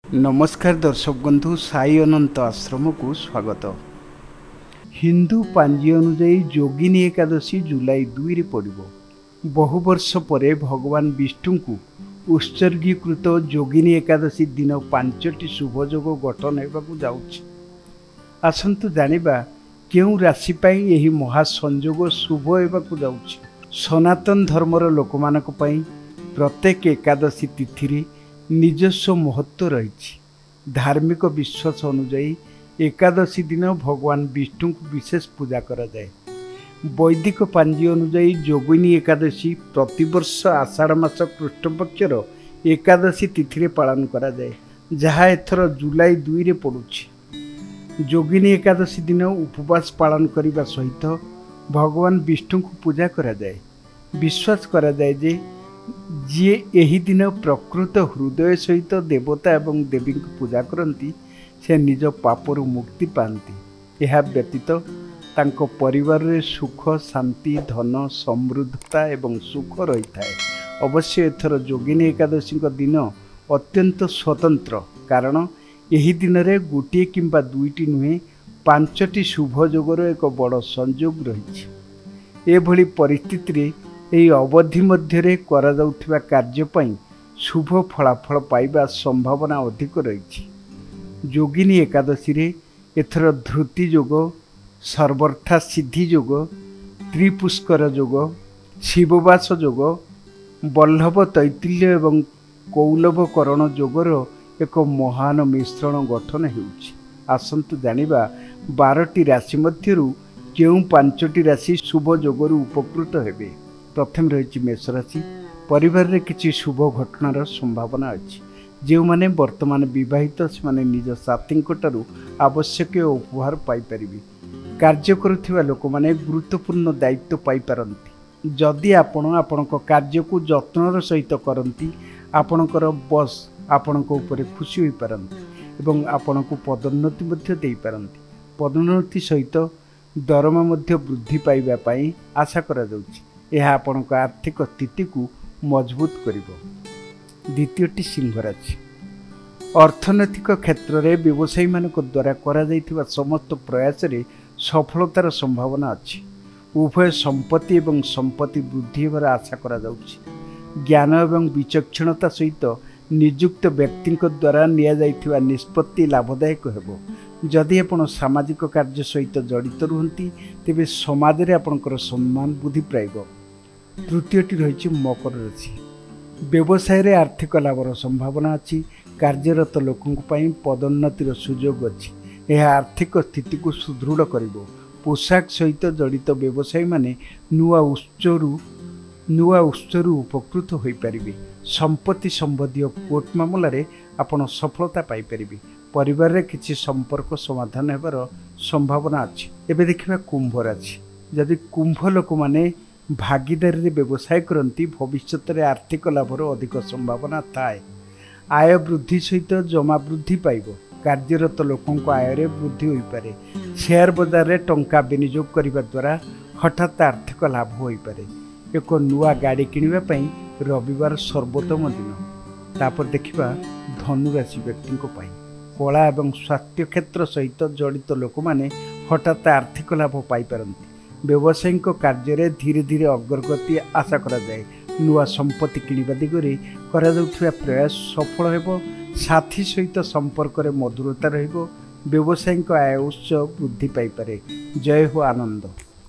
नमस्कार दर्शक बंधु, साई अनंत आश्रम को स्वागत। हिंदू पांजी अनुजाई जोगिनी एकादशी जुलाई 2 रे पड़िबो। बहु वर्ष परे भगवान विष्णु को उत्सर्गीकृत जोगिनी एकादशी दिन 5टी शुभयोग गठन हेबाकु जाउछि। आसंतु जानिबा केउ राशि पई एही महासंयोग शुभ हेबाकु जाउछि। सनातन धर्मर लोकमानक पई प्रत्येक एकादशी तिथि रे निजस्व महत्व रही। धार्मिक विश्वास अनुजाई एकादशी दिन भगवान विष्णु को विशेष पूजा करा जाए। वैदिक पांजी अनुजाई जोगिनी एकादशी प्रतिवर्ष आषाढ़ मास कृष्ण पक्षर एकादशी तिथि रे पालन करा जाए, जहाँ एथर जुलाई 2 रे पड़ुछि। जोगिनी एकादशी दिन उपवास पालन करने सहित भगवान विष्णु को पूजा करा जाए। विश्वास करा जाए जे जी एही दिन प्रकृत हृदय सहित देवता एवं देवी को पूजा करती से निज पापरु मुक्ति पाती। यह व्यतीत तांको परिवार रे सुख शांति धन समृद्धता एवं सुख रही थाए। अवश्य एथर जोगिनी एकादशी दिन अत्यंत स्वतंत्र, कारण यही दिन रे गोटे किंबा दुईटी नुहे 5टी शुभ जोगर एक बड़ संयोग रही। एभली परिस्थिति रे एही अवधि मध्य करा जाउथिबा कार्य पई शुभ फलाफल पाइबा संभावना अधिक रही। जोगिनी एकादशी रे एथर धृति जोग, सर्वथा सिद्धि जोग, त्रिपुष्कर जोग, शिववास जोग, बल्लभ तैतिल्य एवं कौलभकरण जोगर एक महान मिश्रण गठन हेउछि। आसंतु जानिबा 12टी राशि मध्यरु केउ 5टी राशि शुभ जोगरु उपकृत हेबे। प्रथम रही मेष राशि। परिवार रे किछि शुभ घटनार संभावना अछि। जो माने वर्तमान विवाहित से निज साथी आवश्यक उपहार पाई परिबे। कार्य करुथिबा लोक माने गुरुत्वपूर्ण दायित्व पाई पारंती। जदि आपण कार्य को जत्नर सहित करंती, आपणकर बस आपणक ऊपर खुशी होई पारंती एवं आपणको पदोन्नति मध्ये देई पारंती। पदोन्नति सहित दरमा मध्ये वृद्धि पाइबा पई आशा करा जाउछि। यह आपणक आर्थिक स्थिति को मजबूत करिवो। द्वितीयटी सिंह राशि। अर्थनैतिक क्षेत्र में व्यवसायी मानक द्वारा करा जाइथिबा समस्त प्रयास रे सफलतार संभावना अछि। उभय संपत्ति एवं संपत्ति वृद्धि होबार आशा करा जाउछि। ज्ञान एवं विचक्षणता सहित नियुक्त व्यक्ति द्वारा निया जाइथिबा निष्पत्ति लाभदायक हेबो। जदि आपण सामाजिक कार्य सहित जड़ित रुहंती तेबे समाज रे आपणकर सम्मान बुद्धि पाइबो। तृतीयटी रही मकर राशि। व्यवसाय रे आर्थिक लाभर संभावना अच्छी। कार्यरत लोकों पदोन्नतिर सुजोग अच्छी। यह आर्थिक स्थिति को सुदृढ़ करिवो। पोशाक सहित जड़ित व्यवसायी माने नुआ उत्सरू उपकृत होई परिबे। संपत्ति संबंधी कोर्ट मामला रे आपण सफलता पाई परिबे। परिवार रे किछि संपर्क समाधान हेबार संभावना अच्छी। एबे देखिबा कुंभ राशि। जदि कुंभ लोक माने भागीदारी रे व्यवसाय करती, भविष्य में आर्थिक लाभर अधिक संभावना थाए। आय वृद्धि सहित जमा वृद्धि पाइब। कार्यरत लोकों आय रे वृद्धि होई पारे। शेयर बाजार रे टंका विनियोग करने द्वारा हठात आर्थिक लाभ होई पारे। एक नुआ गाड़ी किनिबा पई रविवार सर्वोत्तम दिन। तापर देखिबा धनु राशि व्यक्ति कला एवं स्वास्थ्य क्षेत्र सहित जड़ित लोक माने हठात आर्थिक लाभ पाई पारंती। व्यावसायिक कार्य धीरे धीरे अग्रगति आशा करा जाए। नुआ संपत्ति किनिबा दिगरे करा जाउथिबा प्रयास सफल हेबो। साथी सहित संपर्क रे मधुरता रहिबो। व्यावसायिक आय उत्स वृद्धि पाई पारे। जय हो आनंद।